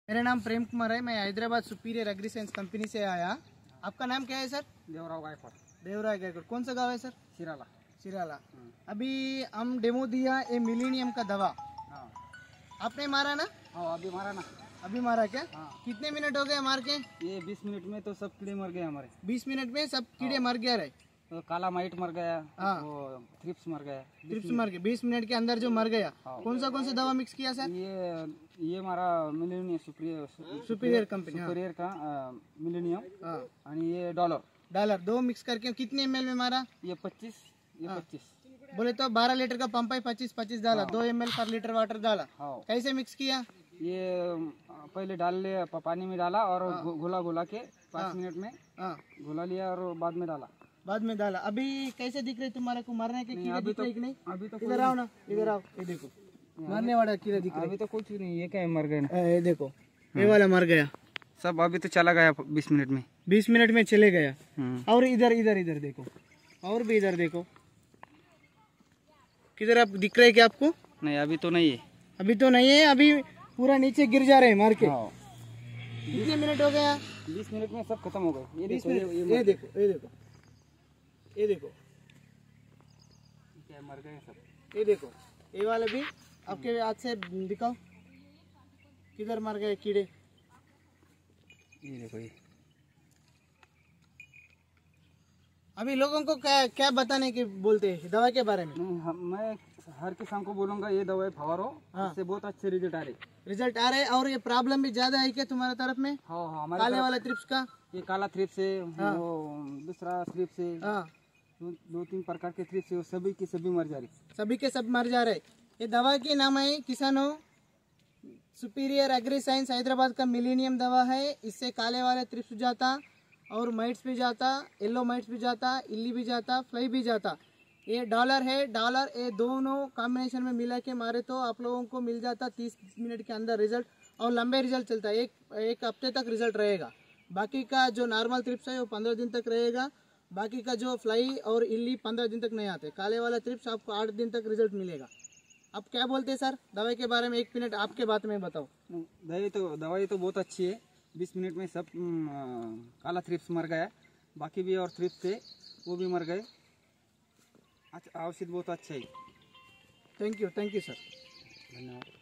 मेरा नाम प्रेम कुमार है। मैं Hyderabad superior agri science company से आया। आपका नाम क्या है सर? देवराव गायकवाड़। देवराय गायकवाड़। कौन सा गाँव है सर? सिराला। सिराला। अभी हम डेमो दिया ये मिलेनियम का दवा। हाँ आपने मारा ना? हाँ अभी मारा ना। अभी मारा क्या? हाँ। कितने मिनट हो गए मार के? ये 20 मिनट में तो सब कीड़े मर गए हमारे। 20 मिनट में सब कीड़े मर गया रहे। तो काला माइट मर गया। हाँ। वो थ्रिप्स मर गया। ट्रिप्स मर गए 20 मिनट के अंदर जो मर गया। हाँ। कौन सा दवा मिक्स किया सर? ये हमारा मिलेनियम सुपीरियर कंपनी। सुपीरियर का मिलेनियम। हाँ। आणि ये डॉलर दो मिक्स करके कितने ml में मारा? ये 25 ये 25 बोले तो 12 लीटर का पंप है, 25 डाला। 2 ml पर लीटर वाटर डाला। हाँ। कैसे मिक्स किया? ये पहले डाल लिया पानी में डाला और घुला के 5 मिनट में घुला लिया और बाद में डाला। अभी कैसे दिख रहे तुम्हारे को? मरने के कीड़े दिख रहे कि नहीं? अभी तो इधर आओ ना, इधर आओ। ये देखो मरने वाला कीड़ा दिख रहा है। अभी तो कुछ नहीं। ये क्या है, मर गए ना। ये देखो ये वाला मर गया सब। अभी तो चला गया 20 मिनट में। 20 मिनट में चले गया। और इधर देखो, और भी इधर देखो। किधर आप दिख रहे है क्या आपको? नहीं अभी तो नहीं है। अभी तो नहीं है। अभी पूरा नीचे गिर जा रहे हैं मार के। हाँ। कितने मिनट हो गया? 20 मिनट में सब खत्म हो गए। ये देखो ये देखो क्या मर गए सब। ये देखो ये वाले भी आपके हाथ से दिखाओ किधर मर गए कीड़े। ये देखो ये। अभी लोगों को क्या बताने की बोलते हैं दवा के बारे में? मैं हर किसान को बोलूंगा ये दवाई फवारो। हाँ। इससे बहुत अच्छे रिजल्ट आ रहे। और ये प्रॉब्लम भी ज्यादा है क्या तुम्हारे तरफ में? हाँ हाँ हमारे काले वाला थ्रिप्स का। ये काला थ्रिप्स है। हाँ। वो दूसरा थ्रिप्स है। हाँ। 2-3 प्रकार के थ्रिप्स है। सभी की सभी मर जा रही। सभी के सब मर जा रहे। ये दवा के नाम है किसानों सुपीरियर एग्री साइंस हैदराबाद का मिलेनियम दवा है। इससे काले वाले थ्रिप्स जाता और माइट्स भी जाता, येलो माइट्स भी जाता, इल्ली भी जाता, फ्लाई भी जाता। ये डॉलर है। ये दोनों कॉम्बिनेशन में मिला के मारे तो आप लोगों को मिल जाता 30 मिनट के अंदर रिजल्ट। और लंबे रिजल्ट चलता है। एक हफ्ते तक रिजल्ट रहेगा। बाकी का जो नॉर्मल थ्रिप्स है वो 15 दिन तक रहेगा। बाकी का जो फ्लाई और इल्ली 15 दिन तक नहीं आते। काले वाला थ्रिप्स आपको 8 दिन तक रिजल्ट मिलेगा। आप क्या बोलते हैं सर दवाई के बारे में? 1 मिनट आपके बात में बताओ। दवाई तो बहुत अच्छी है। 20 मिनट में सब काला थ्रिप्स मर गया। बाकी भी और थ्रिप्स थे वो भी मर गए। अच्छा औषध बहुत अच्छा है। Thank you sir. धन्यवाद।